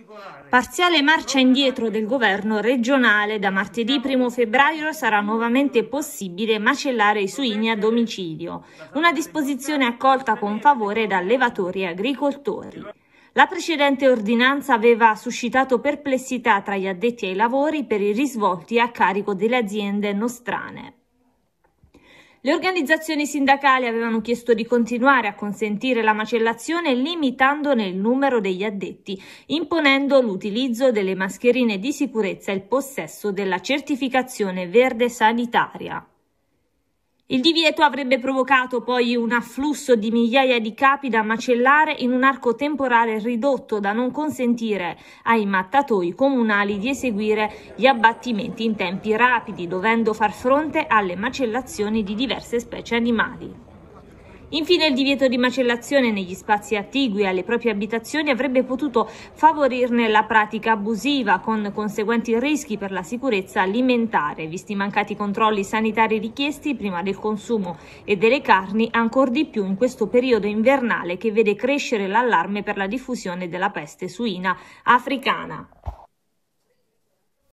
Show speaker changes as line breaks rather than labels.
Parziale marcia indietro del governo regionale. Da martedì 1 febbraio sarà nuovamente possibile macellare i suini a domicilio, una disposizione accolta con favore da allevatori e agricoltori. La precedente ordinanza aveva suscitato perplessità tra gli addetti ai lavori per i risvolti a carico delle aziende nostrane. Le organizzazioni sindacali avevano chiesto di continuare a consentire la macellazione limitandone il numero degli addetti, imponendo l'utilizzo delle mascherine di sicurezza e il possesso della certificazione verde sanitaria. Il divieto avrebbe provocato poi un afflusso di migliaia di capi da macellare in un arco temporale ridotto, da non consentire ai mattatoi comunali di eseguire gli abbattimenti in tempi rapidi, dovendo far fronte alle macellazioni di diverse specie animali. Infine, il divieto di macellazione negli spazi attigui alle proprie abitazioni avrebbe potuto favorirne la pratica abusiva, con conseguenti rischi per la sicurezza alimentare, visti i mancati controlli sanitari richiesti prima del consumo e delle carni, ancor di più in questo periodo invernale che vede crescere l'allarme per la diffusione della peste suina africana.